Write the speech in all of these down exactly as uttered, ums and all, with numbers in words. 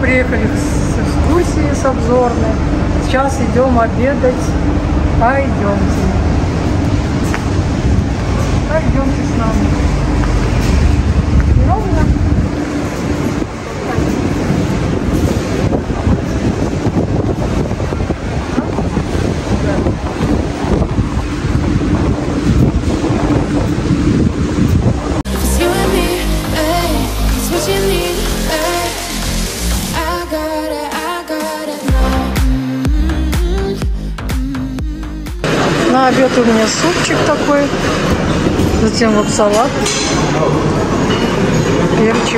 приехали с экскурсии, с обзорной. Сейчас идем обедать. Пойдемте. Пойдемте с нами. Ровно. На обед у меня супчик такой, затем вот салат, перчик,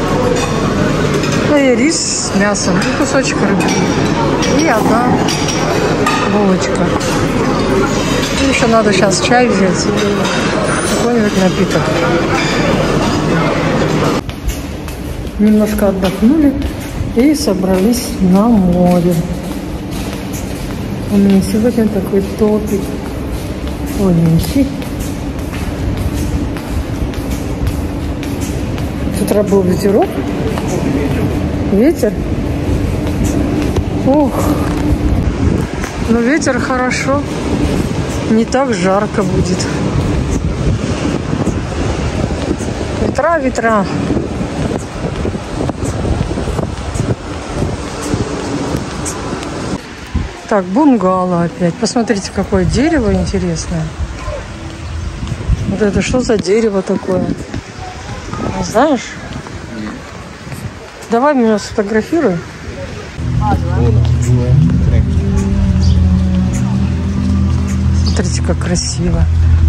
ну и рис с мясом, и кусочек рыбы, и одна булочка. И еще надо сейчас чай взять или какой-нибудь напиток. Немножко отдохнули и собрались на море. У меня сегодня такой топик тоненький. С утра был ветерок. Ветер. Ох. Но ветер хорошо. Не так жарко будет. Ветра, ветра. Так, бунгало опять. Посмотрите, какое дерево интересное. Вот это что за дерево такое? Не знаешь? Давай меня сфотографируй. Смотрите, как красиво.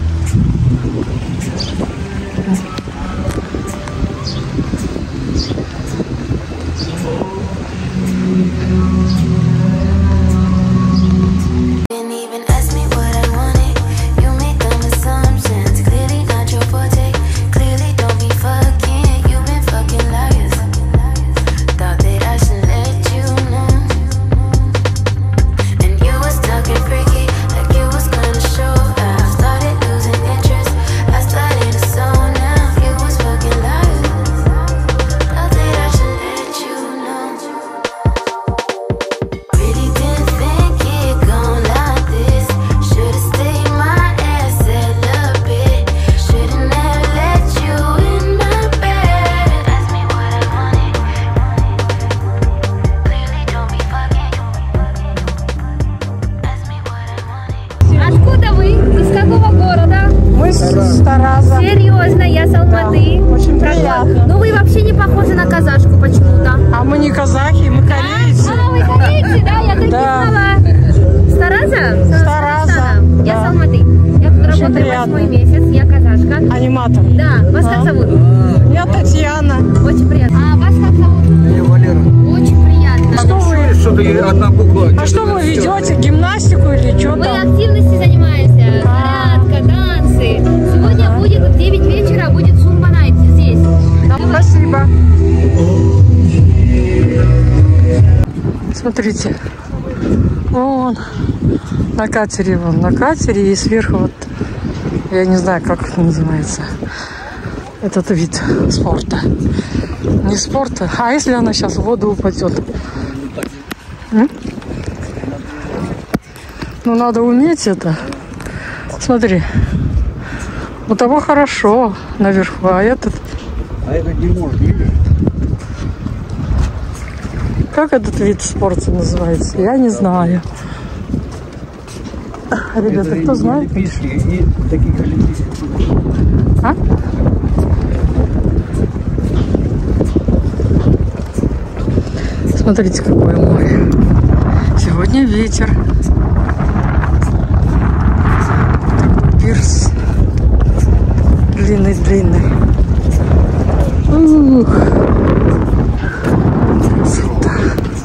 Серьезно, я с Алматы. Да, очень приятно. Ну вы вообще не похожи на казашку почему-то. А мы не казахи, мы корейцы. А, вы корейцы, да? Я так Да. не знала. Стараза? Стараза. Я Да. с Алматы. Я тут Очень работаю приятно. восьмой месяц, я казашка. Аниматор. Да, вас как зовут? Я Татьяна. Очень приятно. А вас как зовут? Я Валера. Очень приятно. Что вы, Что-то одна буква. а что вы ведете? Гимнастику или что Мы там? активности занимаемся. Зарядка, танцы. Сегодня будет в девять вечера, будет Зумба Найт здесь. Спасибо. Смотрите. Вон. На катере, вон, на катере. И сверху вот, я не знаю, как это называется, этот вид спорта. Не спорта. А если она сейчас в воду упадет? М? Ну, надо уметь это. Смотри. У того хорошо наверху, а этот... А это не может, видишь? Как этот вид спорта называется? Я не знаю. Ребята, Это кто и знает? олимпийские, и такие как олимпийские. А? Смотрите, какое море. Сегодня ветер. Пирс. Длинный-длинный. Ух. Красота.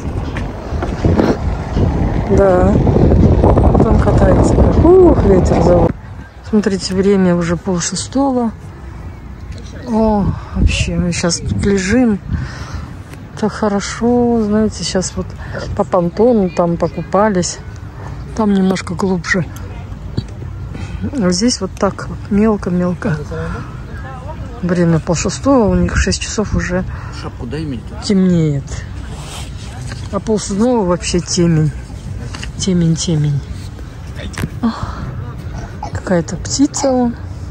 Да. Вот он катается. Ух, ветер заводит. Смотрите, время уже полшестого. О, вообще, мы сейчас тут лежим. Так хорошо, знаете, сейчас вот по понтону там покупались. Там немножко глубже. А здесь вот так вот мелко-мелко. Время полшестого, у них шесть часов уже Шапку дай мне. темнеет. А полседьмого вообще темень. Темень, темень. Какая-то птица он.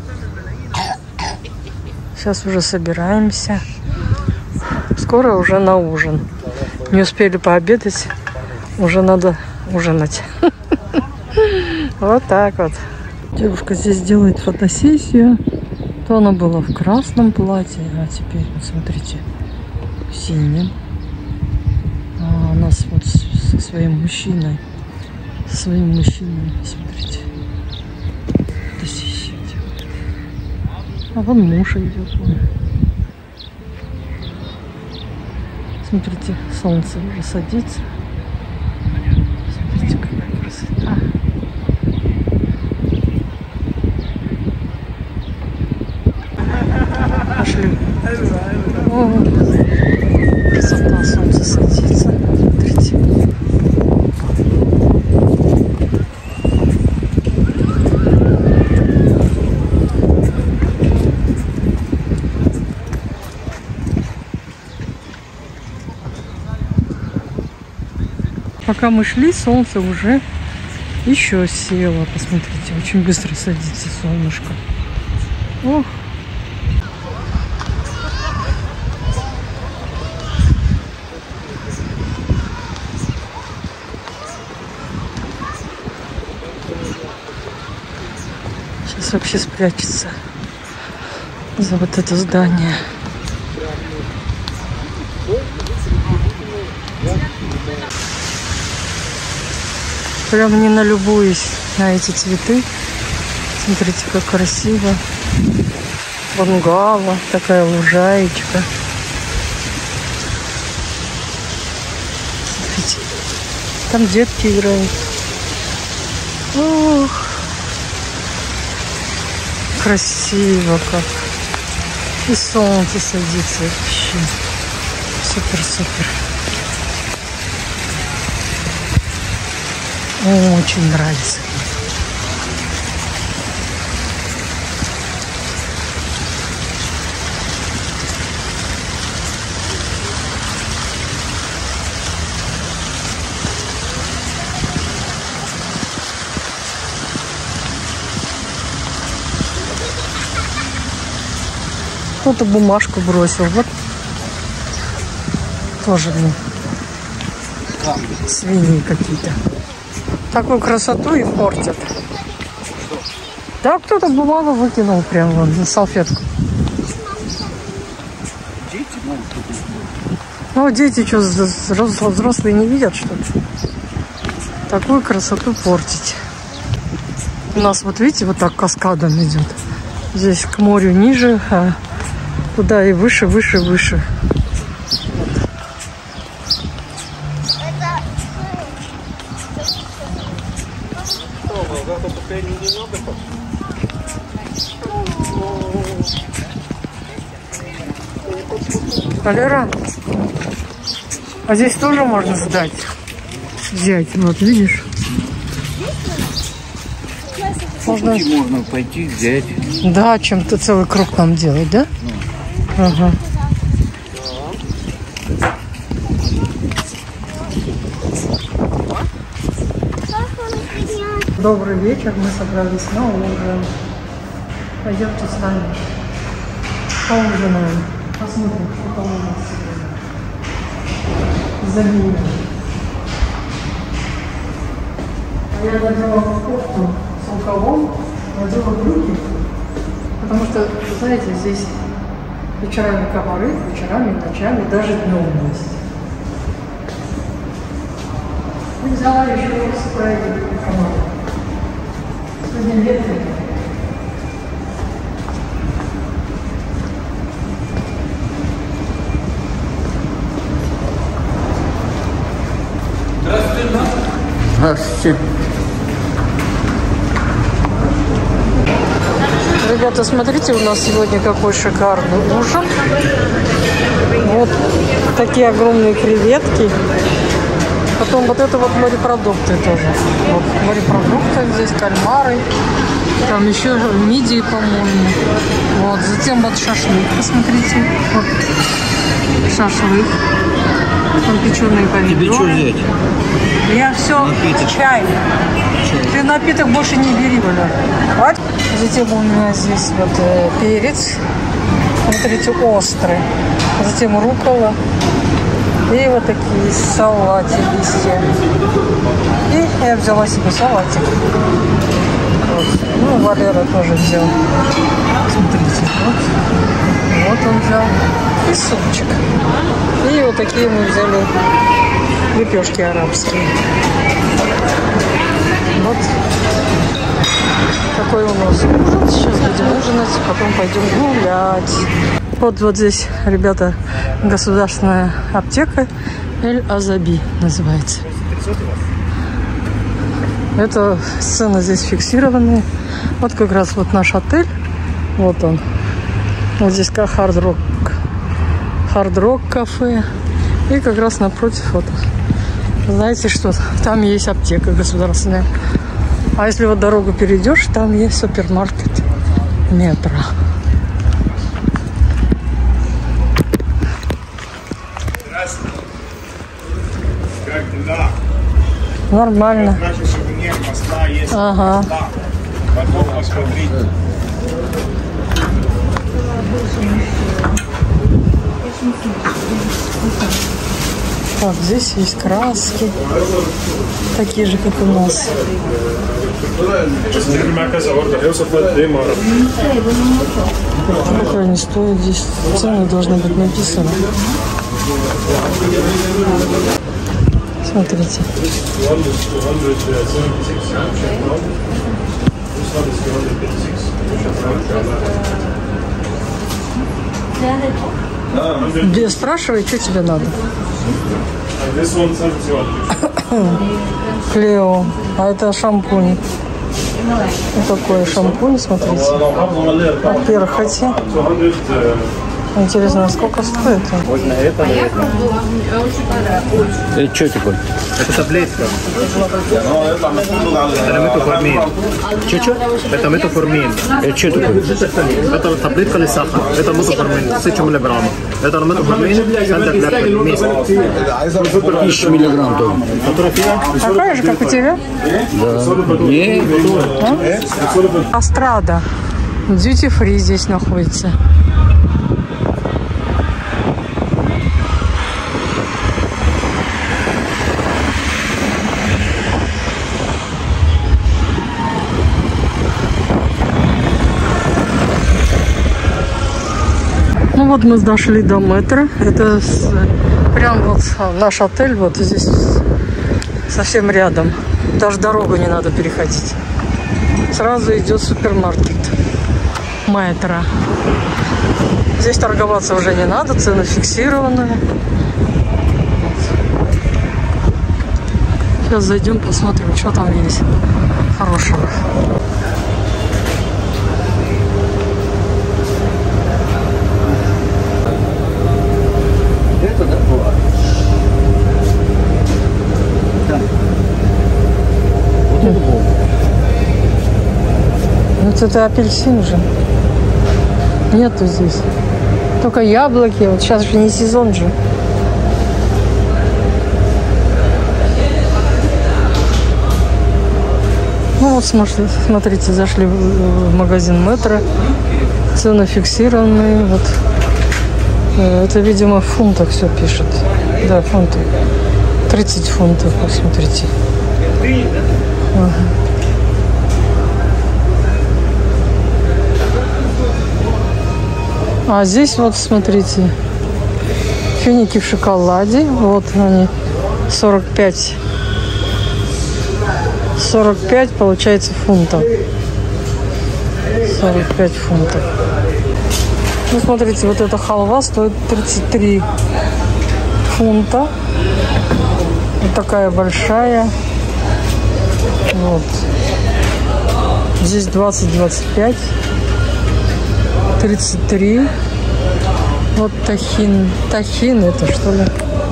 Сейчас уже собираемся. Скоро уже на ужин. Не успели пообедать. Уже надо ужинать. Вот так вот. Девушка здесь делает фотосессию. То она была в красном платье, а теперь, вот смотрите, в синем. А у нас вот со своим мужчиной. Со своим мужчиной, смотрите. Фотосессию делает. А вон муж идет. Смотрите, солнце уже садится. Смотрите, какая красота. Пошли. О, красота, солнце садится. Смотрите. Пока мы шли, солнце уже еще село. Посмотрите, очень быстро садится солнышко. Ох. Сейчас вообще спрячется за вот это здание. Прям не налюбуюсь на эти цветы. Смотрите, как красиво. Бунгало, такая лужаечка. Смотрите, там детки играют. Ох, красиво как. И солнце садится вообще. Супер-супер. Очень нравится. Кто-то бумажку бросил. Вот тоже, ну, свиньи какие-то. Такую красоту и портят. Да, кто-то бумагу выкинул прям вон на салфетку. Дети могут. Ну, дети что, взрослые не видят, что ли? Такую красоту портить. У нас, вот видите, вот так каскадом идет. Здесь к морю ниже, а туда и выше, выше, выше. Валера, а здесь тоже можно сдать, взять, вот видишь? Можно, можно пойти взять. Да, чем-то целый круг нам делать, да? Да. Ага. Добрый вечер, мы собрались на ужин. Пойдемте с нами. Поужинаем. Посмотрим, что там у нас сегодня. За меню. А я надела кофту с рукавом, надела брюки, потому что, знаете, здесь вечерами комары, вечерами, ночами, даже днем есть. И взяла еще спрей для комаров. Сегодня ветрено. Здравствуйте. Ребята, смотрите, у нас сегодня какой шикарный ужин. Вот такие огромные креветки. Потом вот это вот морепродукты тоже. Вот морепродукты здесь, кальмары. Там еще мидии, по-моему. Вот, затем вот шашлык, посмотрите. Вот шашлык. Там печеные Тебе что помидоры. взять? Я все, Напиток. чай. Ты напиток больше не бери, Валя. Затем у меня здесь вот э, перец. Смотрите, острый. Затем руккола. И вот такие салатики листья. И я взяла себе салатик. Вот. Ну, Валера тоже взял. Смотрите, вот. Вот он взял. И супчик. И вот такие мы взяли лепешки арабские. Вот такой у нас ужин. Сейчас будем ужинать, потом пойдем гулять. Вот, вот здесь, ребята, государственная аптека Эль-Азаби называется. Это цены здесь фиксированные. Вот как раз вот наш отель. Вот он. Вот здесь как хард-рок. Хард-рок кафе. И как раз напротив вот. Знаете что? Там есть аптека государственная. А если вот дорогу перейдешь, там есть супермаркет Метро. Как дела? Нормально. Наши сувенир моста есть. Ага. Да. Потом посмотрите. Так, здесь есть краски. Такие же, как у нас. Сколько они стоят здесь? Цены должны быть написаны. Смотрите. Где спрашивай, что тебе надо? Клео. А это шампунь. Вот такой шампунь, смотрите. От перхоти. Интересно, сколько стоит он? Можно это, наверное. Это что такое? Это таблетка. Это метформин. Че-че? Это метформин. Это что такое? Это таблетка или сахар. Это метформин. тысяча миллиграмм. Это метформин. Тысяча миллиграмм тоже. Такая же, как у тебя? Да. Не. Астрада. Duty Free здесь находится. Ну вот мы дошли до метро. Это с, прям вот наш отель вот здесь совсем рядом. Даже дорогу не надо переходить. Сразу идет супермаркет метро. Здесь торговаться уже не надо, цены фиксированные. Сейчас зайдем, посмотрим, что там есть хорошего. Вот это апельсин же. Нету здесь. Только яблоки. Вот сейчас же не сезон же. Ну вот смотрите, зашли в магазин Метро. Цены фиксированные. Вот. Это, видимо, в фунтах все пишет. Да, фунты. тридцать фунтов, посмотрите. Ага. А здесь вот, смотрите, финики в шоколаде. Вот они, сорок пять. сорок пять, получается, фунтов. сорок пять фунтов. Ну, смотрите, вот эта халва стоит тридцать три фунта. Вот такая большая. Вот. Здесь двадцать - двадцать пять. тридцать три. Вот тахин. Тахин это что ли?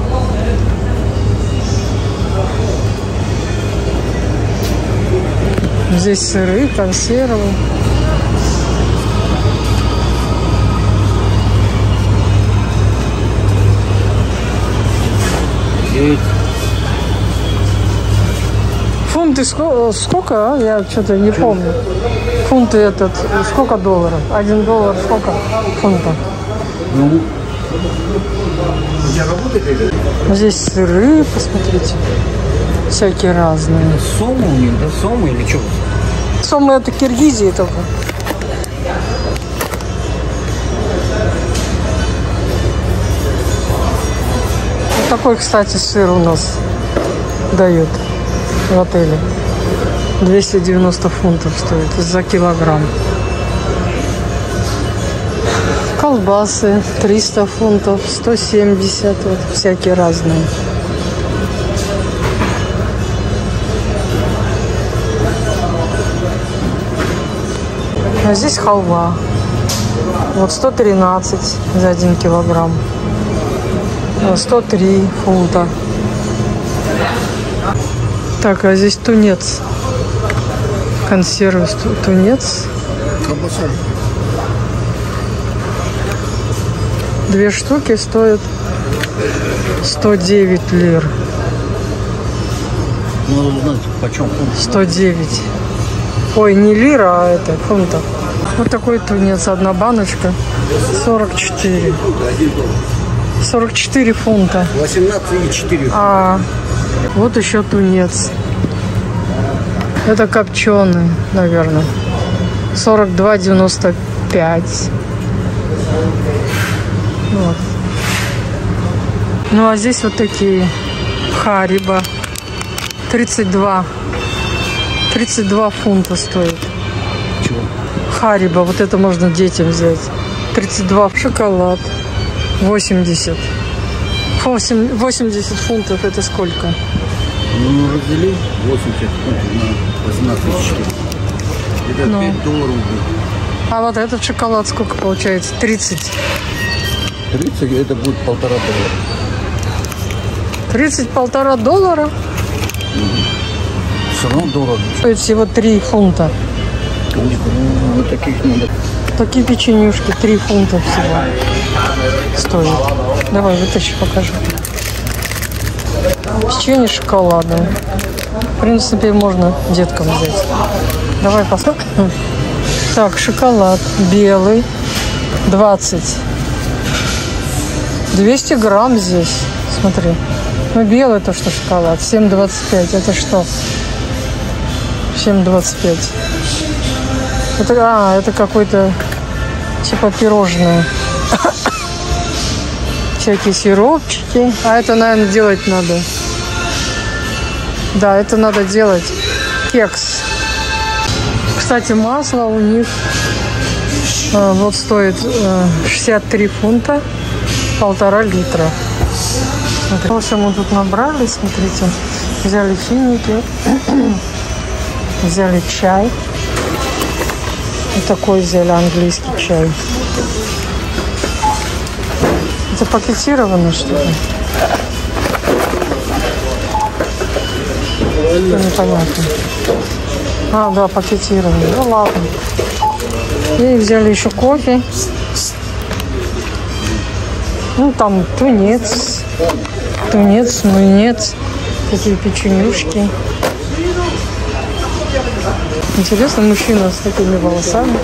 Здесь сыры, консервы. Фунты сколько, сколько а? Я что-то не помню. Фунты этот, сколько долларов? Один доллар сколько фунтов? Ну, я работаю. Здесь сыры, посмотрите. Всякие разные. Сому у них, да? Сому или что? Сомы это Киргизии только. Вот такой, кстати, сыр у нас дают в отеле. двести девяносто фунтов стоит за килограмм. Колбасы триста фунтов, сто семьдесят, вот, всякие разные. А здесь халва. Вот сто тринадцать за один килограмм. сто три фунта. Так, а здесь тунец. Консервы тунец. Колбаса. Две штуки стоят сто девять лир. Надо узнать, почем фунт. сто девять. Ой, не лира, а это фунтов. Вот такой тунец, одна баночка. сорок четыре. сорок четыре фунта. восемнадцать и четыре. А вот еще тунец. Это копченый, наверное. сорок два девяносто пять. Вот. Ну а здесь вот такие хариба. тридцать два. тридцать два фунта стоит. Чего? Хариба. Вот это можно детям взять. тридцать два. Шоколад. восемьдесят. восемьдесят фунтов это сколько? Ну, раздели восемьдесят фунтов на восемнадцать тысяч. Это Ну. пять долларов будет. А вот этот шоколад сколько получается? тридцать. тридцать это будет полтора доллара. тридцать полтора доллара. Все равно дорого. Стоит всего три фунта. Ну, вот таких надо. Такие печенюшки три фунта всего стоят. Давай, вытащи, покажу. Печенье с шоколадом. В принципе, можно деткам взять. Давай посмотрим. Так, шоколад белый. двадцать. двести грамм здесь. Смотри. Ну, белый то, что шоколад. семь двадцать пять. Это что? семь двадцать пять. Это, а, это какой-то типа пирожное. Всякие сиропчики. А это, наверное, делать надо. Да, это надо делать. Кекс. Кстати, масло у них э, вот стоит э, шестьдесят три фунта, полтора литра. Смотрите. В общем, мы тут набрали, смотрите. Взяли финики, взяли чай. Вот такой взяли английский чай. Это пакетировано, что ли? Это непонятно. А, да, пакетировано. Ну ладно. И взяли еще кофе. Ну, там тунец. Тунец, мунец. Такие печенюшки. Интересно, мужчина с такими волосами.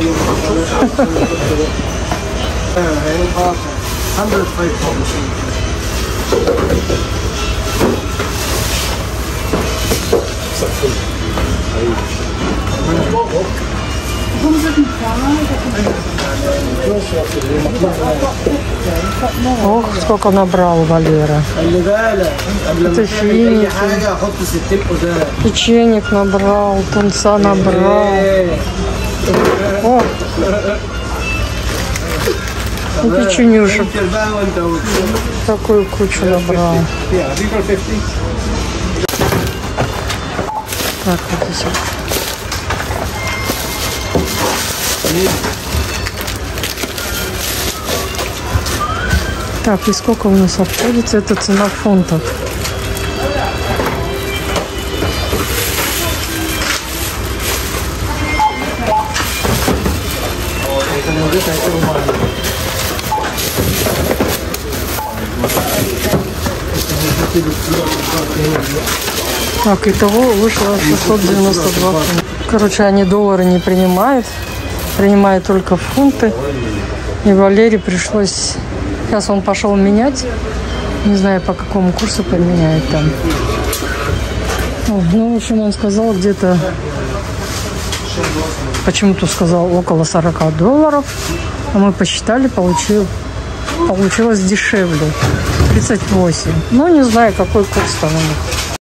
Ох, сколько набрал Валера. Это финики. Печенек набрал, тунца набрал. О! И печенюшек. Такую кучу набрал. Так, вот здесь. Так, и сколько у нас обходится? Это цена фунтов. Так, итого вышло шестьсот девяносто два фунта. Короче, они доллары не принимают. Принимают только фунты. И Валере пришлось... Сейчас он пошел менять. Не знаю, по какому курсу поменяет там. Ну, в общем, он сказал где-то... Почему-то сказал около сорока долларов. А мы посчитали, получил, получилось дешевле. тридцать восемь. Ну, не знаю, какой курс там у них.